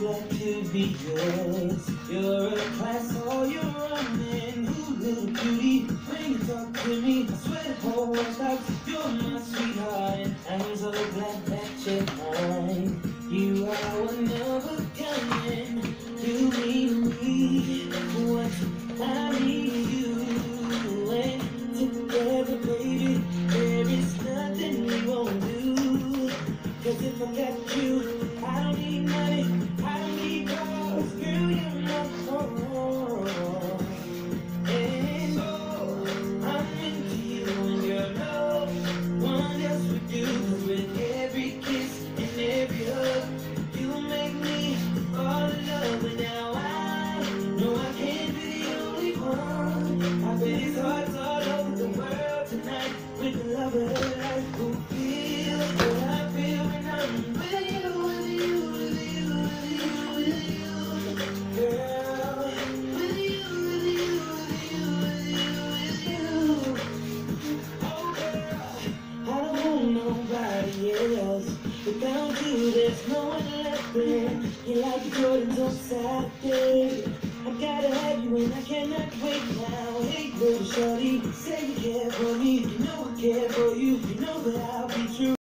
glad to be yours. You're a class, all you're running. Ooh, little beauty, when you talk to me, I swear the whole world stops. You're my sweetheart, and I'm so glad that you're mine. You are one of a kind. You mean me what I need you. And together, baby, there is nothing we won't do. 'Cause if I got you, I don't need money, I don't need cars. Girl, you're my home. And oh, I'm into you and you're no one else would do. 'Cause with every kiss and every hug, you make me fall in love. But now I know I can't be the only one. I bet his heart's all over the world tonight with the love of her life. Who feel what I feel when I'm with you, with you, with you, with you, with you, girl. With you, with you, with you, with you, with you. Oh girl, I don't want nobody else. Without you, there's no one left there. You're like the Jordans on Saturday. I gotta have you and I cannot wait now. Hey little shorty, say you care for me. You know I care for you. You know that I'll be true.